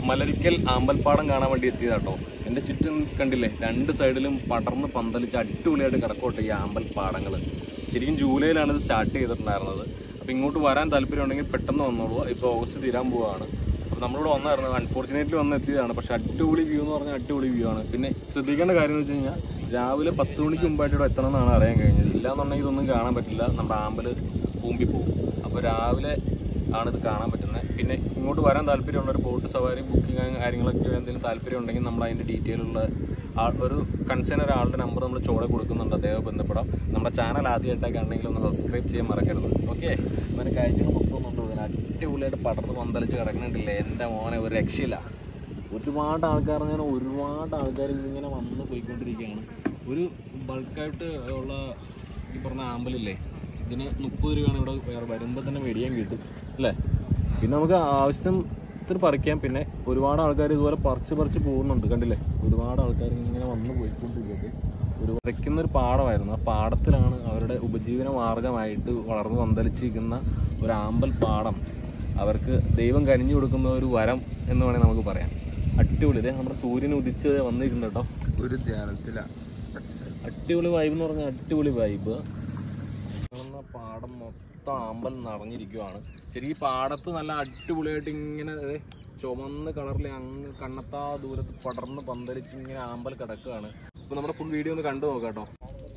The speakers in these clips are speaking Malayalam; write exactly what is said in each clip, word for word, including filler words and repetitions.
മലരിക്കൽ ആമ്പൽപ്പാടം കാണാൻ വേണ്ടി എത്തിയതാട്ടോ. എൻ്റെ ചുറ്റും കണ്ടില്ലേ, രണ്ട് സൈഡിലും പടർന്ന് പന്തലിച്ച് അടിപൊളിയായിട്ട് കിടക്കോട്ടെ ഈ ആമ്പൽപ്പാടങ്ങൾ. ശരിക്കും ജൂലൈയിലാണ് ഇത് സ്റ്റാർട്ട് ചെയ്തിട്ടുണ്ടായിരുന്നത്. അപ്പോൾ ഇങ്ങോട്ട് വരാൻ താല്പര്യം ഉണ്ടെങ്കിൽ പെട്ടെന്ന് വന്നോളൂ. ഇപ്പോൾ ഓഗസ്റ്റ് തീരാൻ പോവുകയാണ്. അപ്പോൾ നമ്മളിവിടെ വന്നായിരുന്നു, അൺഫോർച്ചുനേറ്റ്ലി വന്ന് എത്തിയതാണ്. പക്ഷേ അടിപൊളി വ്യൂ എന്ന് പറഞ്ഞാൽ അടിപൊളി വ്യൂ ആണ്. പിന്നെ ശ്രദ്ധിക്കേണ്ട കാര്യം എന്ന് വെച്ച് കഴിഞ്ഞാൽ രാവിലെ പത്ത് മണിക്ക് മുമ്പായിട്ട് ഇവിടെ എത്തണം എന്നാണ് അറിയാൻ കഴിഞ്ഞത്. ഇല്ലാന്നുണ്ടെങ്കിൽ ഇതൊന്നും കാണാൻ പറ്റില്ല, നമ്മുടെ ആമ്പൽ കൂമ്പിപ്പോവും. അപ്പോൾ രാവിലെ ആണിത് കാണാൻ പറ്റുന്നത്. പിന്നെ ഇങ്ങോട്ട് വരാൻ താല്പര്യമുള്ളൊരു ബോട്ട് സവാരി ബുക്കിംഗ് കാര്യങ്ങളൊക്കെ എന്തെങ്കിലും താല്പര്യം ഉണ്ടെങ്കിൽ നമ്മൾ അതിൻ്റെ ഡീറ്റെയിൽ ഉള്ള ആൾ ഒരു കൺസേൺ ഒരാളുടെ നമ്പർ നമ്മൾ ചോടെ കൊടുക്കുന്നുണ്ട്, അദ്ദേഹം ബന്ധപ്പെടാം. നമ്മുടെ ചാനൽ ആദ്യമായിട്ടൊക്കെ ആണെങ്കിൽ ഒന്ന് സബ്സ്ക്രൈബ് ചെയ്യാൻ മറക്കരുത്. ഓക്കെ, അങ്ങനെ കാഴ്ചകൾ മൊത്തമൊന്നുണ്ട്. അതിന് അടിപൊളിയായിട്ട് പടർന്ന് പന്തലിച്ച് കിടക്കുന്നുണ്ടില്ലേ എൻ്റെ മോനെ, ഒരു രക്ഷയില്ല. ഒരുപാട് ആൾക്കാർ ഞാൻ ഒരുപാട് ആൾക്കാർ ഇങ്ങനെ വന്ന് പോയിക്കൊണ്ടിരിക്കുകയാണ്. ഒരു ബൾക്കായിട്ട് ഉള്ള ഈ പറഞ്ഞ ആമ്പലില്ലേ, ഇതിന് മുപ്പത് രൂപയാണ് ഇവിടെ വേറെ വരുമ്പോൾ തന്നെ മേടിക്കാൻ കിട്ടും അല്ലേ. പിന്നെ നമുക്ക് ആവശ്യത്തിന് പറിക്കാം. പിന്നെ ഒരുപാട് ആൾക്കാർ ഇതുപോലെ പറിച്ച് പറിച്ച് പോകുന്നുണ്ട്, കണ്ടില്ലേ. ഒരുപാട് ആൾക്കാർ ഇങ്ങനെ വന്ന് പോയിക്കൊണ്ടിരിക്കുന്നത് ഒരു വരയ്ക്കുന്നൊരു പാടമായിരുന്നു. ആ പാടത്തിലാണ് അവരുടെ ഉപജീവന മാർഗമായിട്ട് വളർന്നു പന്തലിച്ചിരിക്കുന്ന ഒരു ആമ്പൽ പാടം. അവർക്ക് ദൈവം കനിഞ്ഞു കൊടുക്കുന്ന ഒരു വരം എന്ന് വേണമെങ്കിൽ നമുക്ക് പറയാം. അടിപൊളി. ഇതേ നമ്മുടെ സൂര്യൻ ഉദിച്ച് വന്നിട്ടുണ്ട് കേട്ടോ. ഒരു ധ്യാനത്തിലാണ്. അടിപൊളി വൈബ് എന്ന് പറഞ്ഞാൽ അടിപൊളി വൈബ്. പാടം മൊത്തം ആമ്പൽ നിറഞ്ഞിരിക്കുവാണ്. ശരിക്കും ഈ പാടത്ത് നല്ല അടിപൊളിയായിട്ട് ഇങ്ങനെ ചുമന്ന കളറിൽ അങ്ങ് കണ്ണത്താ ദൂരത്ത് പടർന്ന് പന്തലിച്ച് ഇങ്ങനെ ആമ്പൽ കിടക്കുകയാണ്. അപ്പോൾ നമ്മുടെ ഫുൾ വീഡിയോ ഒന്ന് കണ്ടു നോക്കാം കേട്ടോ.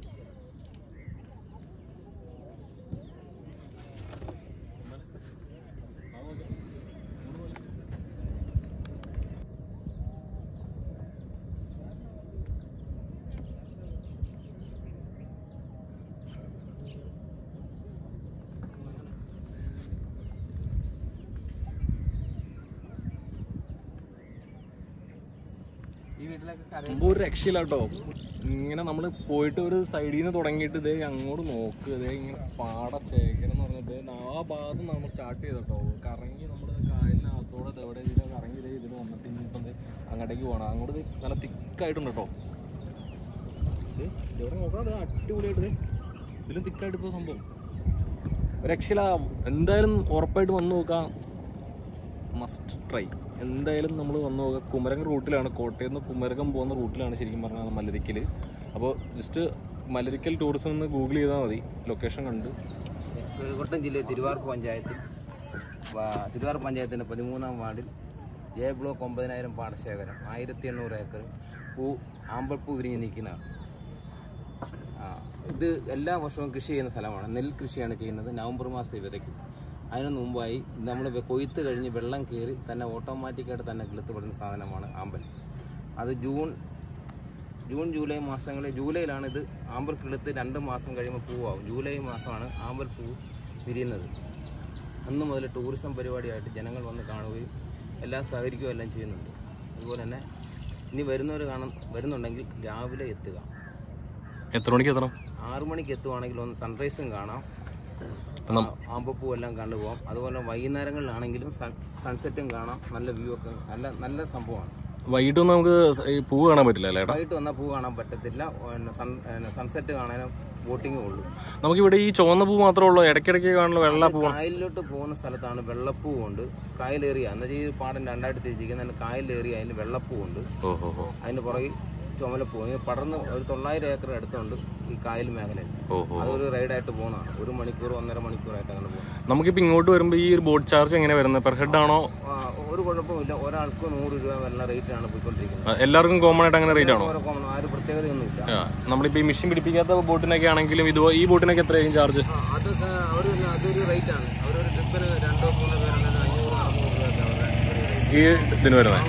ഒരു രക്ഷയില്ല കേട്ടോ. ഇങ്ങനെ നമ്മൾ പോയിട്ട് ഒരു സൈഡിൽ നിന്ന് തുടങ്ങിയിട്ട് ഇതേ അങ്ങോട്ട് നോക്ക്, ഇതേ ഇങ്ങനെ പാടച്ചേക്കണം എന്ന് പറഞ്ഞിട്ട് ആ ഭാഗത്ത് നമ്മൾ സ്റ്റാർട്ട് ചെയ്തോ. കറങ്ങി നമ്മൾ കായലിനകത്തോടെ എവിടെ ഇതിൽ കറങ്ങി ഇതേ ഇതിൽ വന്നിട്ട് ഇനിയിപ്പം അങ്ങോട്ടേക്ക് പോകണം. അങ്ങോട്ട് നല്ല തിക്കായിട്ടുണ്ട് കേട്ടോ. ഇത് ഇവിടെ നോക്കാം, അത് അടിപൊളിയായിട്ട് ഇതിലും തിക്കായിട്ട് ഇപ്പോൾ സംഭവം ഒരു രക്ഷയില്ല. എന്തായാലും ഉറപ്പായിട്ട് വന്ന് നോക്കാം, മസ്റ്റ് ട്രൈ. എന്തായാലും നമ്മൾ വന്ന് നോക്കാം. കുമരകം റൂട്ടിലാണ്, കോട്ടയം നിന്ന് കുമരകം പോകുന്ന റൂട്ടിലാണ് ശരിക്കും പറഞ്ഞാൽ മലരിക്കൽ. അപ്പോൾ ജസ്റ്റ് മലരിക്കൽ ടൂറിസം എന്ന് ഗൂഗിൾ ചെയ്താൽ മതി, ലൊക്കേഷൻ കണ്ട്. കോട്ടയം ജില്ലയിൽ തിരുവാർപ്പ് പഞ്ചായത്തിൽ തിരുവാർപ്പ് പഞ്ചായത്തിൻ്റെ പതിമൂന്നാം വാർഡിൽ ജെ ബ്ലോക്ക് ഒമ്പതിനായിരം പാടശേഖരം, ആയിരത്തി എണ്ണൂറ് ഏക്കർ പൂ ആമ്പൽപ്പൂ വിരിഞ്ഞ് നിൽക്കുന്നതാണ്. ഇത് എല്ലാ വർഷവും കൃഷി ചെയ്യുന്ന സ്ഥലമാണ്. നെൽകൃഷിയാണ് ചെയ്യുന്നത്. നവംബർ മാസത്തിൽ വിതയ്ക്കും. അതിന് മുമ്പായി നമ്മൾ കൊയ്ത്ത് കഴിഞ്ഞ് വെള്ളം കയറി തന്നെ ഓട്ടോമാറ്റിക്കായിട്ട് തന്നെ കിളുത്തുപെടുന്ന സാധനമാണ് ആമ്പൽ. അത് ജൂൺ ജൂൺ ജൂലൈ മാസങ്ങളിൽ, ജൂലൈയിലാണ് ഇത് ആമ്പൽ കിളുത്ത് രണ്ട് മാസം കഴിയുമ്പോൾ പൂവാകും. ജൂലൈ മാസമാണ് ആമ്പൽ പൂ വിരിയുന്നത്. അന്ന് മുതൽ ടൂറിസം പരിപാടിയായിട്ട് ജനങ്ങൾ വന്ന് കാണുകയും എല്ലാം സഹകരിക്കുകയും എല്ലാം ചെയ്യുന്നുണ്ട്. അതുപോലെ തന്നെ ഇനി വരുന്നവർ കാണാൻ വരുന്നുണ്ടെങ്കിൽ രാവിലെ എത്തുക. എത്ര മണിക്ക് എത്തണം? ആറു മണിക്ക് എത്തുവാണെങ്കിൽ ഒന്ന് സൺറൈസും കാണാം, ആമ്പപ്പൂ എല്ലാം കണ്ടുപോകാം. അതുപോലെ വൈകുന്നേരങ്ങളിലാണെങ്കിലും സൺസെറ്റും കാണാം. നല്ല വ്യൂ ഒക്കെ നല്ല നല്ല സംഭവമാണ്. വൈകിട്ടൊന്നും നമുക്ക് പൂ കാണാൻ പറ്റില്ല അല്ലേ? വൈകിട്ട് വന്നാൽ പൂ കാണാൻ പറ്റത്തില്ല. സൺസെറ്റ് കാണാനും ബോട്ടിങ്ങും ഉള്ളൂ. നമുക്കിവിടെ ഈ ചുവന്ന പൂ മാത്രമേ ഉള്ളൂ, ഇടയ്ക്കിടയ്ക്ക് കാണുന്ന വെള്ളപ്പൂ? കായലിലോട്ട് പോകുന്ന സ്ഥലത്താണ് വെള്ളപ്പൂ ഉണ്ട്. കായലേറിയ എന്നുവെച്ചാൽ ഈ പാടം രണ്ടായിട്ട് തിരിച്ചിരിക്കുന്ന കായലേറിയ അതിന് വെള്ളപ്പൂ ഉണ്ട്. അതിന് പുറകിൽ ചുമലപ്പൂ. പടർന്ന് ഒരു തൊള്ളായിരം ഏക്കർ അടുത്തുണ്ട് ഈ കായൽ മേഖലയിൽ. അതൊരു റൈഡായിട്ട് പോകുന്നതാണ്. ഒരു മണിക്കൂർ ഒന്നര മണിക്കൂറായിട്ട് അങ്ങനെ പോകും. നമുക്കിപ്പോൾ ഇങ്ങോട്ട് വരുമ്പോൾ ഈ ഒരു ബോട്ട് ചാർജ് എങ്ങനെ വരുന്നത്? പെർ ഹെഡ് ആണോ? ഒരു കുഴപ്പമില്ല. ഒരാൾക്ക് നൂറ് രൂപ വരുന്ന റേറ്റ് ആണ് പോയിക്കൊണ്ടിരിക്കുന്നത്. എല്ലാവർക്കും കോമൺ ആയിട്ട് അങ്ങനെ റേറ്റ് ആണോ? ആ ഒരു പ്രത്യേകതയൊന്നുമില്ല. നമ്മളിപ്പോൾ ഈ മെഷീൻ പിടിപ്പിക്കാത്ത ബോട്ടിനൊക്കെ ആണെങ്കിലും ഇത് ഈ ബോട്ടിനൊക്കെ എത്രയായിരിക്കും ചാർജ്? അതൊക്കെ അവർ അതൊരു റേറ്റ് ആണ്. അവരൊരു ട്രിപ്പിന് രണ്ടോ മൂന്നോ പേരാണെങ്കിൽ അഞ്ഞൂറ് അറുന്നൂറ് രൂപ ഈ ഇതിന് വരുന്നത്.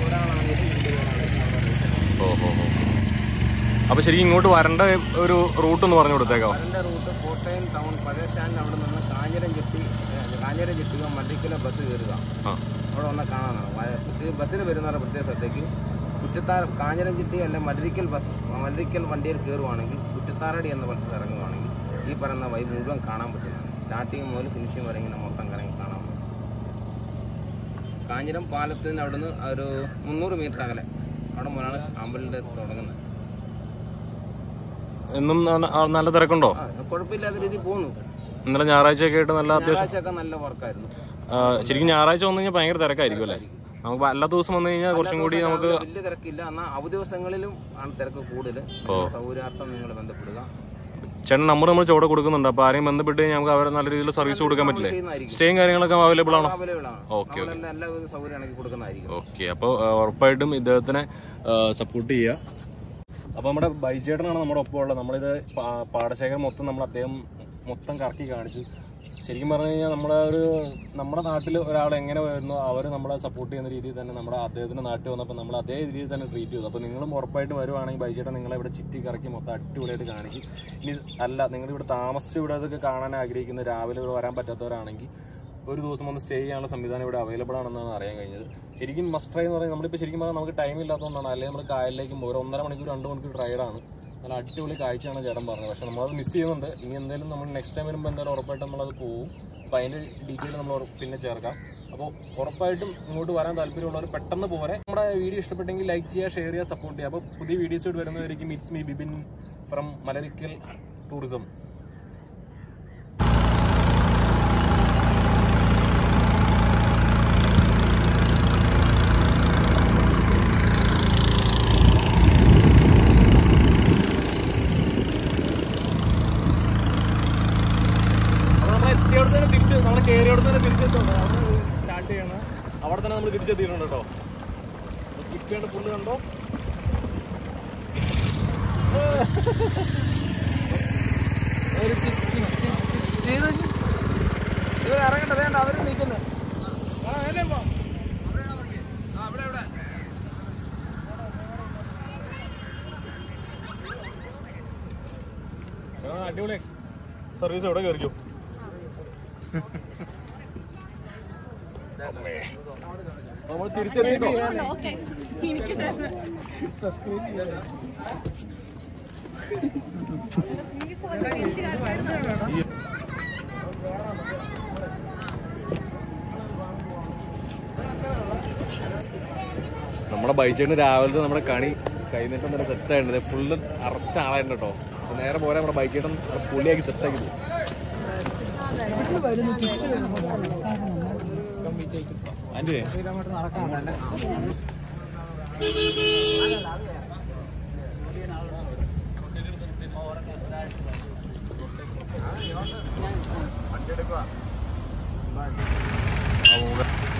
ഓഹോ. അപ്പോൾ ശരിക്കും ഇങ്ങോട്ട് വരേണ്ട ഒരു റൂട്ട് ഒന്ന് പറഞ്ഞു കൊടുത്തേക്കാവോ? വരേണ്ട റൂട്ട് കോട്ടയം ടൗൺ പഴയ സ്റ്റാൻഡിന് അവിടെ നിന്ന് കാഞ്ഞിരം ചെട്ടി കാഞ്ഞിരം ചെട്ടിയോ മല്ലിക്കല ബസ് കയറുക. അവിടെ വന്നാൽ കാണാനാണ്. ബസ്സിന് വരുന്നവരുടെ പ്രത്യേക സ്ഥലത്തേക്ക് കുറ്റത്താർ കാഞ്ഞിരം ചെട്ടി അല്ലെങ്കിൽ മല്ലരിക്കൽ ബസ് മല്ലരിക്കൽ വണ്ടിയിൽ കയറുവാണെങ്കിൽ കുറ്റത്താറടി എന്ന ബസ്സിൽ ഇറങ്ങുവാണെങ്കിൽ ഈ പറയുന്ന വൈബ് മുഴുവൻ കാണാൻ പറ്റില്ല. സ്റ്റാർട്ടിങ് മുതൽ ഫിനിഷിങ് വരെ ഇങ്ങനെ മൊത്തം കറങ്ങി കാണാൻ പറ്റും. കാഞ്ഞിരം പാലത്തിന് അവിടെ നിന്ന് ഒരു മുന്നൂറ് മീറ്റർ അകലെ അവിടെ മുതലാണ് ആമ്പലിൻ്റെ തുടങ്ങുന്നത്. എന്നും നല്ല തിരക്കുണ്ടോ? കുഴപ്പമില്ലാത്ത രീതിയിൽ പോകുന്നു. ഇന്നലെ ഞായറാഴ്ചയൊക്കെ ആയിട്ട് നല്ല ഞായറാഴ്ചയൊക്കെ നല്ല വർക്കായിരുന്നു. ശരിക്കും ഞായറാഴ്ച വന്നു കഴിഞ്ഞാൽ ഭയങ്കര തിരക്കായിരിക്കും അല്ലേ? നമുക്ക് എല്ലാ ദിവസം വന്നു കഴിഞ്ഞാൽ കുറച്ചും കൂടി നമുക്ക് വലിയ തിരക്കില്ല. എന്നാൽ അവധി ദിവസങ്ങളിലും ആണ് തിരക്ക് കൂടുതൽ. സൗകര്യാർത്ഥം നിങ്ങൾ ബന്ധപ്പെടുക. ചേട്ടൻ നമ്പർ നമ്മൾ ചോടെ കൊടുക്കുന്നുണ്ട്. അപ്പൊ ആരെയും ബന്ധപ്പെട്ട് കഴിഞ്ഞാൽ നമുക്ക് അവരെ നല്ല രീതിയിൽ സർവീസ് കൊടുക്കാൻ പറ്റില്ലേ? സ്റ്റേയും കാര്യങ്ങളൊക്കെ അവൈലബിൾ ആണോ? Okay okay. അപ്പോൾ ഉറപ്പായിട്ടും ഇദ്ദേഹത്തിനെ സപ്പോർട്ട് ചെയ്യുക. അപ്പൊ നമ്മുടെ ബൈജേട്ടനാണ് നമ്മുടെ ഒപ്പം ഉള്ളത്. നമ്മളിത് പാടശേഖരം മൊത്തം നമ്മൾ അദ്ദേഹം മൊത്തം കറക്കി കാണിച്ചു. ശരിക്കും പറഞ്ഞു കഴിഞ്ഞാൽ നമ്മുടെ ഒരു നമ്മുടെ നാട്ടിൽ ഒരാൾ എങ്ങനെ വരുന്നു അവർ നമ്മളെ സപ്പോർട്ട് ചെയ്യുന്ന രീതിയിൽ തന്നെ നമ്മുടെ അദ്ദേഹത്തിന്റെ നാട്ടിൽ വന്നപ്പോൾ നമ്മൾ അതേ രീതിയിൽ തന്നെ ട്രീറ്റ് ചെയ്തു. അപ്പോൾ നിങ്ങളും ഉറപ്പായിട്ട് വരുവാണെങ്കിൽ ബൈജേട്ടൻ നിങ്ങളെ ഇവിടെ ചുറ്റി കറക്കി മൊത്തം അടിപൊളിയായിട്ട് കാണിക്കും. ഇനി അല്ല നിങ്ങൾ ഇവിടെ താമസിച്ച് ഇവിടെ അതൊക്കെ കാണാൻ ആഗ്രഹിക്കുന്ന രാവിലെ ഇവിടെ വരാൻ പറ്റാത്തവരാണെങ്കിൽ ഒരു ദിവസം ഒന്ന് സ്റ്റേ ചെയ്യാനുള്ള സംവിധാനം ഇവിടെ അവൈലബിൾ ആണെന്നാണ് അറിയാൻ കഴിഞ്ഞത്. ശരിക്കും മസ്റ്റ് ട്രൈ എന്ന് പറയുന്നത് നമ്മളിപ്പോൾ ശരിക്കും പറഞ്ഞാൽ നമുക്ക് ടൈം ഇല്ലാത്തതുകൊണ്ടാണ്. അല്ലെങ്കിൽ നമ്മൾ കായലിലേക്കും ഒരു ഒന്നര മണിക്കൂർ രണ്ട് മണിക്കൂർ റൈഡാണ്. നല്ല അടിപൊളി കാഴ്ചയാണ് ചേട്ടൻ പറഞ്ഞത്. പക്ഷെ നമ്മളത് മിസ് ചെയ്യുന്നുണ്ട്. ഇനി എന്തായാലും നമ്മൾ നെക്സ്റ്റ് ടൈം വരുമ്പോൾ എന്തായാലും ഉറപ്പായിട്ടും നമ്മളത് പോകും. അപ്പോൾ അതിൻ്റെ ഡീറ്റെയിൽ നമ്മൾ പിന്നെ ചേർക്കാം. അപ്പോൾ ഉറപ്പായിട്ടും ഇങ്ങോട്ട് വരാൻ താല്പര്യമുള്ളവർ പെട്ടെന്ന് പോരെ. നമ്മുടെ വീഡിയോ ഇഷ്ടപ്പെട്ടെങ്കിൽ ലൈക്ക് ചെയ്യുക, ഷെയർ ചെയ്യുക, സപ്പോർട്ട് ചെയ്യുക. അപ്പോൾ പുതിയ വീഡിയോസ് വരുന്നവരേക്കും it's me Bibin from Malarikkal tourism. തിരിച്ച് നമ്മൾ കയറിയോടെ തന്നെ തിരിച്ചെത്തുണ്ട്. അവിടെ സ്റ്റാർട്ട് ചെയ്യണം. അവിടെ തന്നെ നമ്മൾ തിരിച്ചെത്തിയിട്ടുണ്ട് കേട്ടോ. സ്കിപ്പ് ചെയ്യേണ്ട ഫുള്ള് കണ്ടോ. ഇറങ്ങട്ടെ, വേണ്ട അവര് നിൽക്കുന്നത്. അടിപൊളി സർവീസ് എവിടെ കയറിക്കോ. നമ്മൾ തിരിച്ചെത്തിട്ടോ. നമ്മുടെ ബൈച്ചേന് രാവിലത്തെ നമ്മുടെ കണി കൈനീട്ടം തന്നെ സെറ്റായിട്ടുണ്ട്. ഫുള്ള് അറച്ച ആളായിരുന്നു കേട്ടോ. അപ്പൊ നേരെ പോരാ നമ്മുടെ ബൈക്കേട്ടൻ പുള്ളിയാക്കി സെറ്റാക്കി പോകും. അഞ്ച് കിലോമീറ്റർ നടക്കാനുണ്ടല്ലേ. വണ്ടി എടുക്കുക.